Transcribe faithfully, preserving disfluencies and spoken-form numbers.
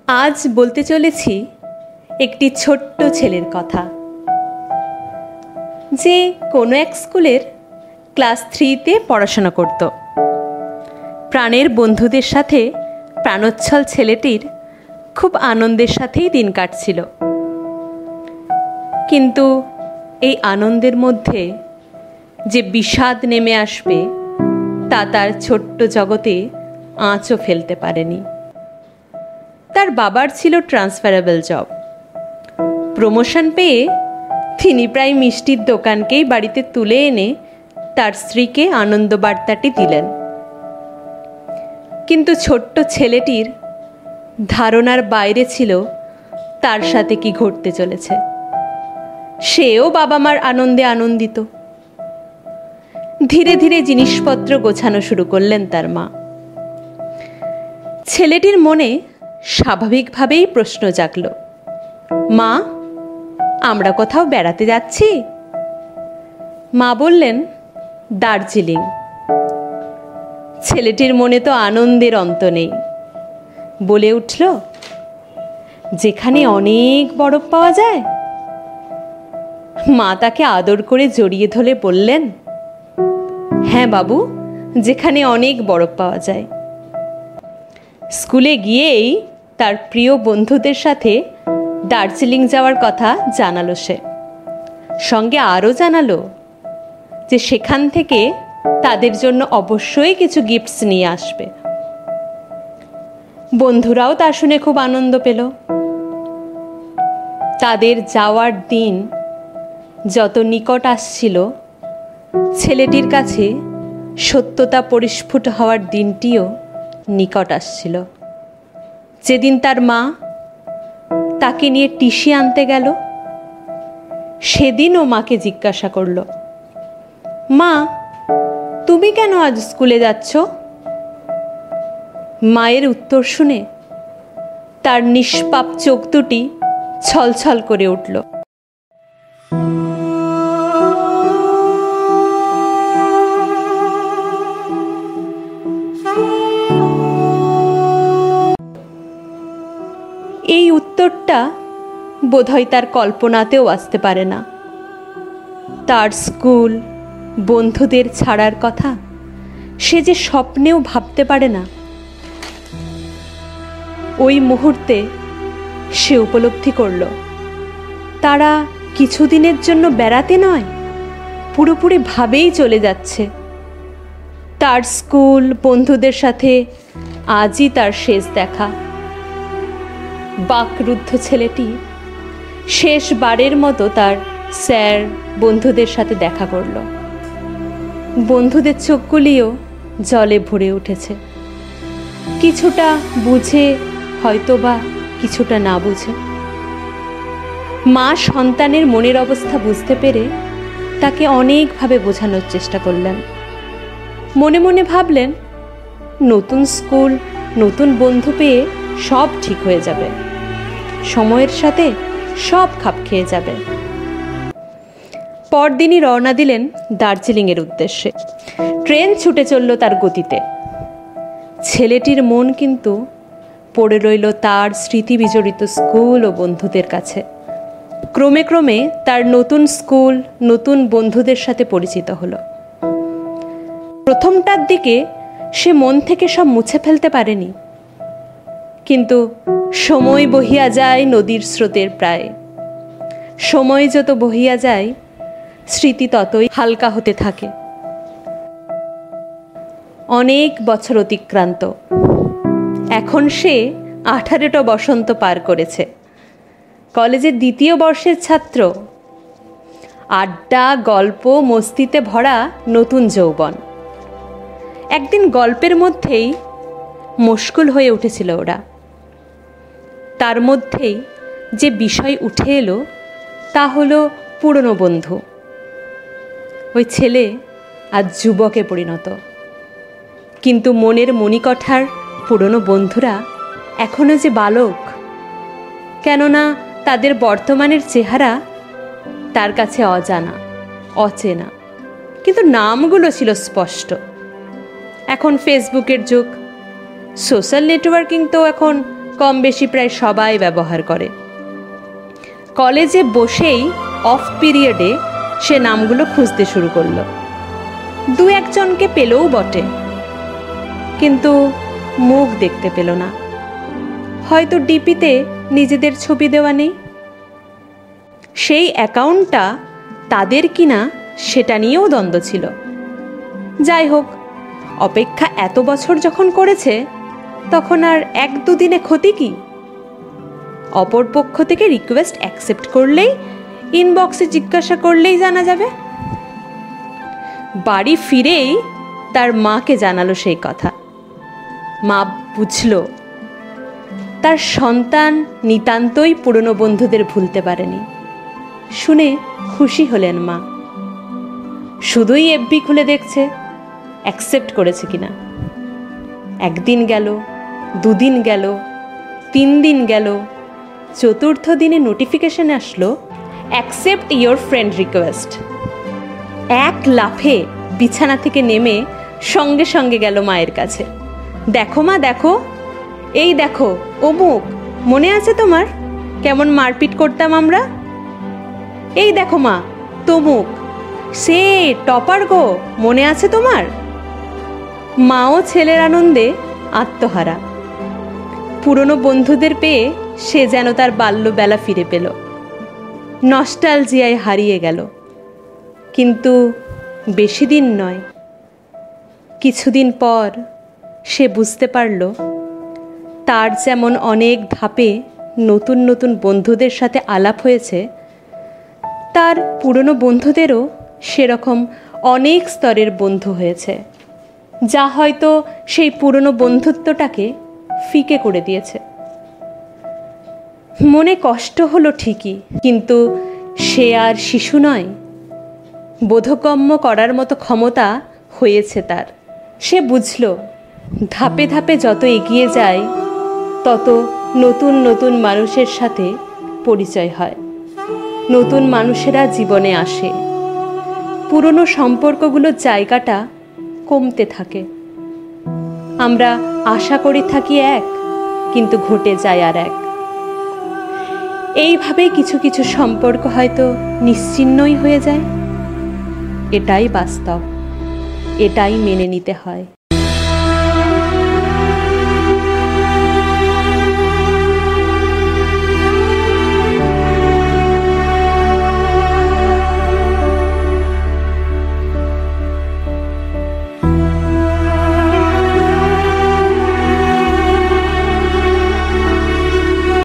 আজ বলতে চলেছি একটি ছোট্ট ছেলের কথা, যে কোনো এক স্কুলের ক্লাস থ্রিতে পড়াশোনা করত। প্রাণের বন্ধুদের সাথে প্রাণোচ্ছল ছেলেটির খুব আনন্দের সাথেই দিন কাটছিল। কিন্তু এই আনন্দের মধ্যে যে বিষাদ নেমে আসবে তা তার ছোট্ট জগতে আঁচও ফেলতে পারেনি। তার বাবার ছিল ট্রান্সফারেবল জব। প্রমোশন পেয়ে তিনি প্রায় মিষ্টির দোকানকেই বাড়িতে তুলে এনে তার স্ত্রীকে আনন্দ বার্তাটি দিলেন। কিন্তু ছোট্ট ছেলেটির ধারণার বাইরে ছিল তার সাথে কি ঘটতে চলেছে। সেও বাবা মার আনন্দে আনন্দিত। ধীরে ধীরে জিনিসপত্র গোছানো শুরু করলেন তার মা। ছেলেটির মনে স্বাভাবিকভাবেই প্রশ্ন জাগল, মা, আমরা কোথাও বেড়াতে যাচ্ছি? মা বললেন, দার্জিলিং। ছেলেটির মনে তো আনন্দের অন্ত নেই। বলে উঠল, যেখানে অনেক বরফ পাওয়া যায়? মা তাকে আদর করে জড়িয়ে ধরে বললেন, হ্যাঁ বাবু, যেখানে অনেক বরফ পাওয়া যায়। স্কুলে গিয়েই তার প্রিয় বন্ধুদের সাথে দার্জিলিং যাওয়ার কথা জানালো সে। সঙ্গে আরও জানালো যে সেখান থেকে তাদের জন্য অবশ্যই কিছু গিফটস নিয়ে আসবে। বন্ধুরাও তা শুনে খুব আনন্দ পেল। তাদের যাওয়ার দিন যত নিকট আসছিল, ছেলেটির কাছে সত্যতা পরিস্ফুট হওয়ার দিনটিও নিকট আসছিল, যেদিন তার মা তাকে নিয়ে টিসি আনতে গেল। সেদিনও মাকে জিজ্ঞাসা করল, মা, তুমি কেন আজ স্কুলে যাচ্ছ? মায়ের উত্তর শুনে তার নিষ্পাপ চোখ দুটি ছলছল করে উঠল। এই উত্তরটা বোধহয় তার কল্পনাতেও আসতে পারে না। তার স্কুল, বন্ধুদের ছাড়ার কথা সে যে স্বপ্নেও ভাবতে পারে না। ওই মুহূর্তে সে উপলব্ধি করল, তারা কিছুদিনের জন্য বেড়াতে নয়, পুরোপুরি ভাবেই চলে যাচ্ছে। তার স্কুল, বন্ধুদের সাথে আজই তার শেষ দেখা। বাকরুদ্ধ ছেলেটি শেষবারের মতো তার স্যার, বন্ধুদের সাথে দেখা করল। বন্ধুদের চোখগুলিও জলে ভরে উঠেছে, কিছুটা বুঝে, হয়তোবা কিছুটা না বুঝে। মা সন্তানের মনের অবস্থা বুঝতে পেরে তাকে অনেকভাবে বোঝানোর চেষ্টা করলেন। মনে মনে ভাবলেন, নতুন স্কুল, নতুন বন্ধু পেয়ে সব ঠিক হয়ে যাবে, সময়ের সাথে সব খাপ খেয়ে যাবে। পরদিনই রওনা দিলেন দার্জিলিংয়ের উদ্দেশ্যে। ট্রেন ছুটে চলল তার গতিতে। ছেলেটির মন কিন্তু পড়ে রইল তার স্মৃতি বিজড়িত স্কুল ও বন্ধুদের কাছে। ক্রমে ক্রমে তার নতুন স্কুল, নতুন বন্ধুদের সাথে পরিচিত হলো। প্রথমটার দিকে সে মন থেকে সব মুছে ফেলতে পারেনি, কিন্তু সময় বহিয়া যায় নদীর স্রোতের প্রায়। সময় যত বহিয়া যায়, স্মৃতি ততই হালকা হতে থাকে। অনেক বছর অতিক্রান্ত। এখন সে আঠারোটা বসন্ত পার করেছে। কলেজের দ্বিতীয় বর্ষের ছাত্র। আড্ডা, গল্প, মস্তিতে ভরা নতুন যৌবন। একদিন গল্পের মধ্যেই মশগুল হয়ে উঠেছিল ওরা। তার মধ্যেই যে বিষয় উঠে এলো তা হলো পুরনো বন্ধু। ওই ছেলে আজ যুবকে পরিণত, কিন্তু মনের মণিকঠার পুরনো বন্ধুরা এখনো যে বালক। কেননা তাদের বর্তমানের চেহারা তার কাছে অজানা, অচেনা, কিন্তু নামগুলো ছিল স্পষ্ট। এখন ফেসবুকের যুগ, সোশ্যাল নেটওয়ার্কিং তো এখন কম বেশি প্রায় সবাই ব্যবহার করে। কলেজে বসেই অফ পিরিয়ডে সে নামগুলো খুঁজতে শুরু করলো। দু একজনকে পেলেও বটে, কিন্তু মুখ দেখতে পেল না। হয়তো ডিপিতে নিজেদের ছবি দেওয়া নেই। সেই অ্যাকাউন্টটা তাদের কিনা সেটা নিয়েও দ্বন্দ্ব ছিল। যাই হোক, অপেক্ষা এত বছর যখন করেছে তখন আর এক দুদিনে ক্ষতি কি? অপর পক্ষ থেকে রিকোয়েস্ট অ্যাকসেপ্ট করলেই, ইনবক্সে জিজ্ঞাসা করলেই জানা যাবে। বাড়ি ফিরেই তার মাকে জানালো সেই কথা। মা বুঝল তার সন্তান নিতান্তই পুরনো বন্ধুদের ভুলতে পারেনি। শুনে খুশি হলেন মা। শুধুই এফবি খুলে দেখছে অ্যাকসেপ্ট করেছে কিনা। একদিন গেল, দুদিন গেল, তিন দিন গেল, চতুর্থ দিনে নোটিফিকেশন আসলো, অ্যাকসেপ্ট ইয়োর ফ্রেন্ড রিকোয়েস্ট। এক লাফে বিছানা থেকে নেমে সঙ্গে সঙ্গে গেল মায়ের কাছে। দেখো মা, দেখো, এই দেখো অমুক, মনে আছে তোমার কেমন মারপিট করতাম আমরা? এই দেখো মা তমুক, সে টপার গো, মনে আছে তোমার? মাও ছেলের আনন্দে আত্মহারা। পুরনো বন্ধুদের পেয়ে সে যেন তার বাল্যবেলা ফিরে পেল, নস্টালজিয়ায় হারিয়ে গেল। কিন্তু বেশি দিন নয়, কিছুদিন পর সে বুঝতে পারল তার যেমন অনেক ধাপে নতুন নতুন বন্ধুদের সাথে আলাপ হয়েছে, তার পুরনো বন্ধুদেরও সেরকম অনেক স্তরের বন্ধু হয়েছে, যা হয়তো সেই পুরনো বন্ধুত্বটাকে ফিকে করে দিয়েছে। মনে কষ্ট হলো ঠিকই, কিন্তু সে আর শিশু নয়। বোধগম্য করার মতো ক্ষমতা হয়েছে তার। সে বুঝল ধাপে ধাপে যত এগিয়ে যায় তত নতুন নতুন মানুষের সাথে পরিচয় হয়, নতুন মানুষেরা জীবনে আসে, পুরনো সম্পর্কগুলোর জায়গাটা কমতে থাকে। আমরা আশা করে থাকি এক, কিন্তু ঘটে যায় আর এক। এইভাবেই কিছু কিছু সম্পর্ক হয়তো নিশ্চিহ্নই হয়ে যায়। এটাই বাস্তব, এটাই মেনে নিতে হয়।